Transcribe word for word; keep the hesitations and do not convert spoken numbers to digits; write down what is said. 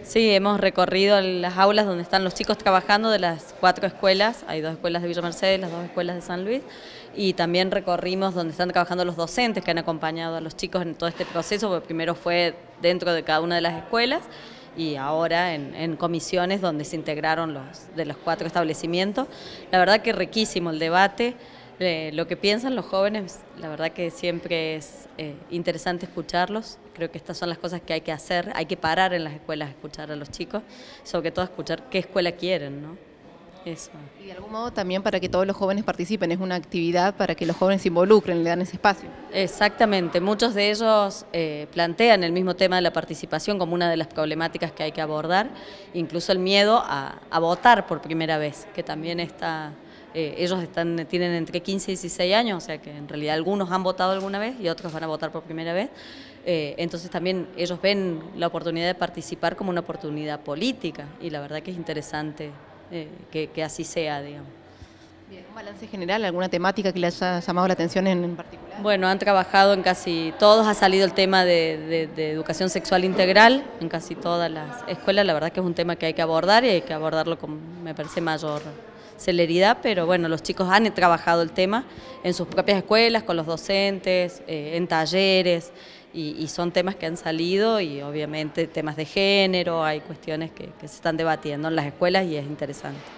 Sí, hemos recorrido las aulas donde están los chicos trabajando de las cuatro escuelas, hay dos escuelas de Villa Mercedes, las dos escuelas de San Luis, y también recorrimos donde están trabajando los docentes que han acompañado a los chicos en todo este proceso, porque primero fue dentro de cada una de las escuelas y ahora en, en comisiones donde se integraron los de los cuatro establecimientos. La verdad que riquísimo el debate. Eh, lo que piensan los jóvenes, la verdad que siempre es eh, interesante escucharlos. Creo que estas son las cosas que hay que hacer, hay que parar en las escuelas a escuchar a los chicos, sobre todo escuchar qué escuela quieren, ¿no? Eso. Y de algún modo también para que todos los jóvenes participen, es una actividad para que los jóvenes se involucren, le dan ese espacio. Exactamente, muchos de ellos eh, plantean el mismo tema de la participación como una de las problemáticas que hay que abordar, incluso el miedo a, a votar por primera vez, que también está... Eh, ellos están, tienen entre quince y dieciséis años, o sea que en realidad algunos han votado alguna vez y otros van a votar por primera vez. Eh, entonces también ellos ven la oportunidad de participar como una oportunidad política y la verdad que es interesante eh, que, que así sea, digamos. Bien, ¿un balance general, alguna temática que les haya llamado la atención en, en particular? Bueno, han trabajado en casi todos, ha salido el tema de, de, de educación sexual integral en casi todas las escuelas, la verdad que es un tema que hay que abordar y hay que abordarlo con, me parece, mayor celeridad, pero bueno, los chicos han trabajado el tema en sus propias escuelas, con los docentes, eh, en talleres, y, y son temas que han salido y obviamente temas de género, hay cuestiones que, que se están debatiendo en las escuelas y es interesante.